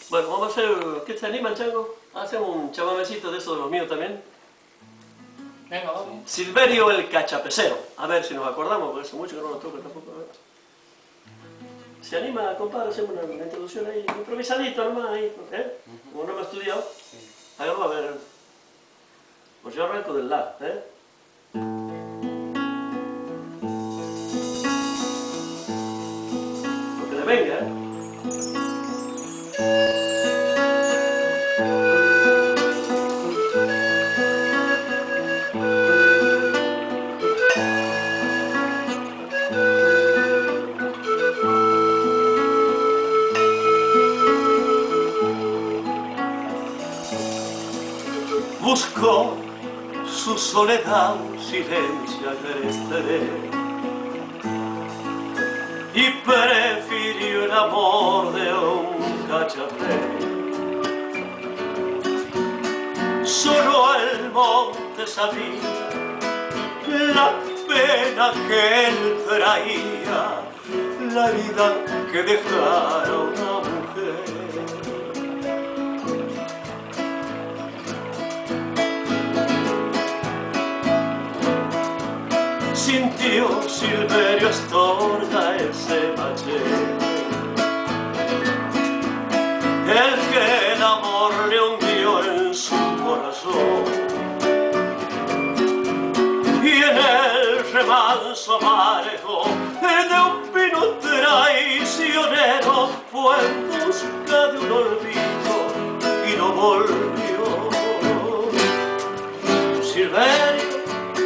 Bueno, vamos a hacer... ¿Qué se anima, Chango? Hacemos un chamamecito de esos de los míos también. Venga, vamos. Silverio el Cachapecero. A ver si nos acordamos, porque hace mucho que no nos toca tampoco. A ver. ¿Se anima, compadre? Hacemos una introducción ahí, improvisadito nomás ahí, ¿eh? Como no me he estudiado. Hágalo, a ver. Pues yo arranco del La, ¿eh? Lo que le venga, ¿eh? Buscó su soledad, silencio agreste, y prefirió el amor de un cachapé. Solo el monte sabía la pena que él traía, la vida que dejara una mujer. Sintió Silverio Astorga ese machete, el que el amor le hundió en su corazón, y en el remanso amargo de un vino traicionero fue en busca de un olvido y no volvió. Silverio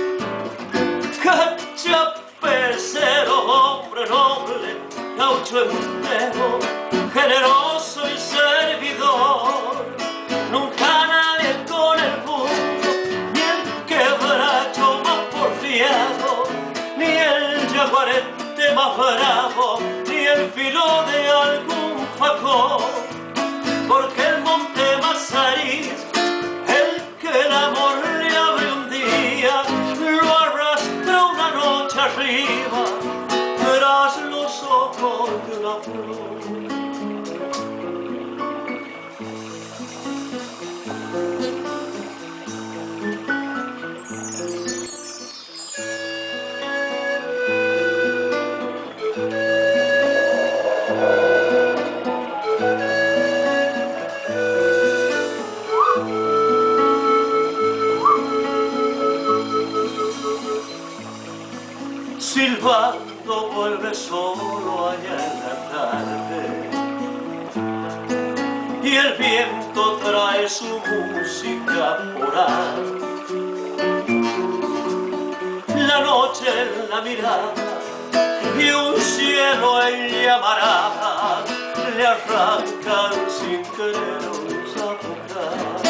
Cachapecero, hombre noble, gaucho entero, generoso y servidor, nunca nadie con el mundo, ni el quebracho más porfiado, ni el jaguarete más bravo, ni el filo de algún facón, porque el monte Mazarí, el que el amor le abre un día, lo arrastra una noche arriba, tras los ojos de una flor. Silbando vuelve solo allá en la tarde, y el viento trae su música moral. La noche en la mirada y un cielo en llamarada le arrancan sin querernos a tocar.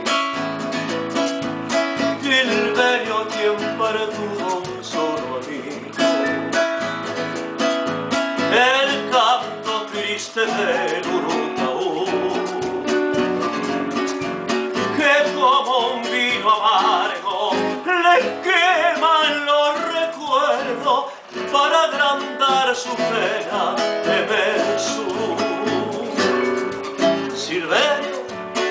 Silverio, quien pertuvo un solo amigo, el canto triste del urutaú, que como un vino amargo le queman los recuerdos para agrandar su pena de Jesús. Silverio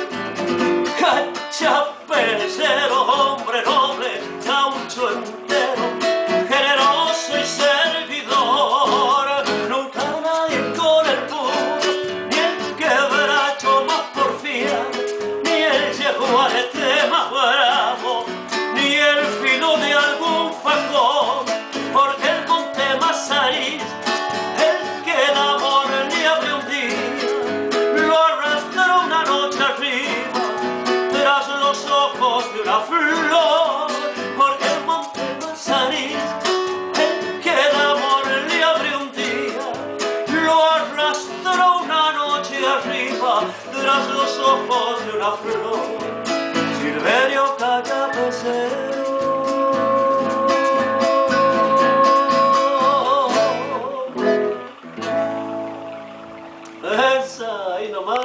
Cachapecero, hombre noble, gaucho entero, generoso y servidor, nunca nadie con el puro, ni el quebracho más porfiado, ni el jaguarete más bravo, ni el filo de algún facón, porque el monte Mazarí, el que el amor le abre un día, lo arrastra una noche arriba, tras los ojos de una flor, porque el monte Mazarí, el que el amor le abre un día, lo arrastró una noche arriba, tras los ojos de una flor. Silverio Cachapecero.